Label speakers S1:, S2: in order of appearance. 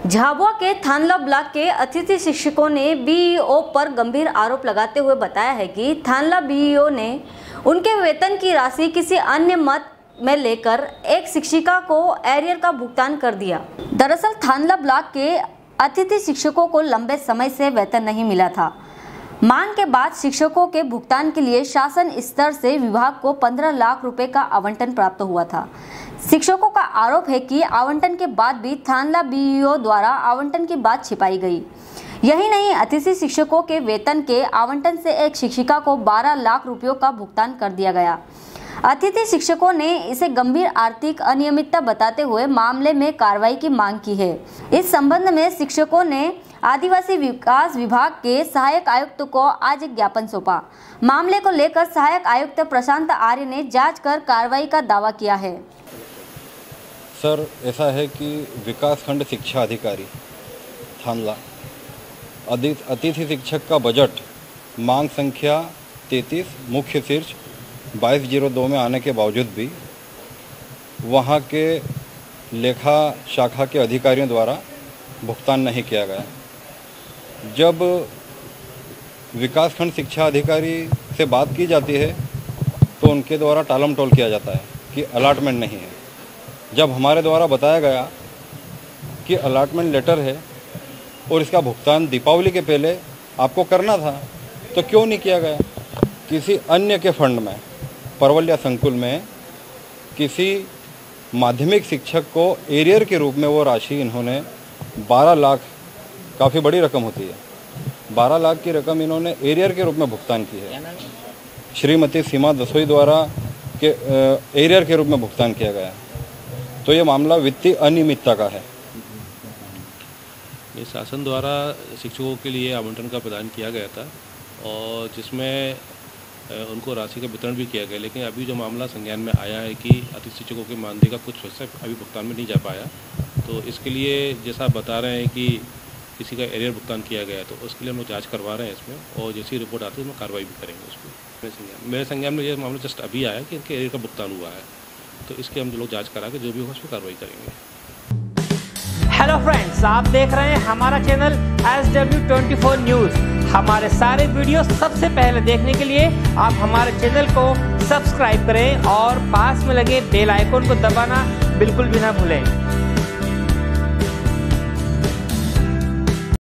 S1: झाबुआ के थानला ब्लॉक के अतिथि शिक्षकों ने बीईओ पर गंभीर आरोप लगाते हुए बताया है कि थानला बीईओ ने उनके वेतन की राशि किसी अन्य मद में लेकर एक शिक्षिका को एरियर का भुगतान कर दिया। दरअसल थानला ब्लॉक के अतिथि शिक्षकों को लंबे समय से वेतन नहीं मिला था। मांग के बाद शिक्षकों के भुगतान के लिए शासन स्तर से विभाग को 15 लाख रुपए का आवंटन प्राप्त हुआ था। शिक्षकों का आरोप है कि आवंटन के बाद भी थानला बीईओ द्वारा आवंटन की बात छिपाई गई। यही नहीं, अतिथि शिक्षकों के वेतन के आवंटन से एक शिक्षिका को 12 लाख रुपयों का भुगतान कर दिया गया। अतिथि शिक्षकों ने इसे गंभीर आर्थिक अनियमितता बताते हुए मामले में कार्रवाई की मांग की है। इस संबंध में शिक्षकों ने आदिवासी विकास विभाग के सहायक आयुक्त को आज एक ज्ञापन सौंपा। मामले को लेकर सहायक आयुक्त प्रशांत आर्य ने जांच कर कार्रवाई का दावा किया है।
S2: सर, ऐसा है कि विकासखंड शिक्षा अधिकारी थानला अतिथि शिक्षक का बजट मांग संख्या 33 मुख्य शीर्ष 2202 में आने के बावजूद भी वहाँ के लेखा शाखा के अधिकारियों द्वारा भुगतान नहीं किया गया। जब विकासखंड शिक्षा अधिकारी से बात की जाती है तो उनके द्वारा टालम टोल किया जाता है कि अलॉटमेंट नहीं है। जब हमारे द्वारा बताया गया कि अलॉटमेंट लेटर है और इसका भुगतान दीपावली के पहले आपको करना था, तो क्यों नहीं किया गया? किसी अन्य के फंड में परवलिया संकुल में किसी माध्यमिक शिक्षक को एरियर के रूप में वो राशि इन्होंने 12 लाख, काफ़ी बड़ी रकम होती है, 12 लाख की रकम इन्होंने एरियर के रूप में भुगतान की है। श्रीमती सीमा दसोई द्वारा के एरियर के रूप में भुगतान किया गया। तो ये मामला वित्तीय अनियमितता का है।
S3: ये शासन द्वारा शिक्षकों के लिए आवंटन का प्रदान किया गया था और जिसमें उनको राशि का वितरण भी किया गया, लेकिन अभी जो मामला संज्ञान में आया है कि अतिथि शिक्षकों के मानदेय का कुछ हिस्सा अभी भुगतान में नहीं जा पाया, तो इसके लिए जैसा आप बता रहे हैं कि किसी का एरियर भुगतान किया गया, तो उसके लिए हम लोग जाँच करवा रहे हैं इसमें, और जैसी रिपोर्ट आती है उसमें कार्रवाई भी करेंगे उसमें। मेरे संज्ञान में ये मामला जस्ट अभी आया कि इनके एरियर का भुगतान हुआ है, तो इसके हम लोग जांच करा के जो भी होगा उसमें कार्रवाई करेंगे।
S4: हेलो फ्रेंड्स, आप देख रहे हैं हमारा चैनल SW24 न्यूज़। हमारे सारे वीडियो सबसे पहले देखने के लिए आप हमारे चैनल को सब्सक्राइब करें और पास में लगे बेल आइकन को दबाना बिल्कुल भी ना भूलें।